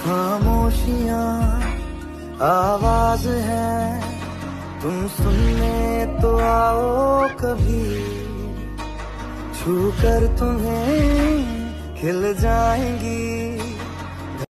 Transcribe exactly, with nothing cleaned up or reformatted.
खामोशियाँ आवाज है, तुम सुनने तो आओ कभी, छू कर तुम्हें खिल जाएंगी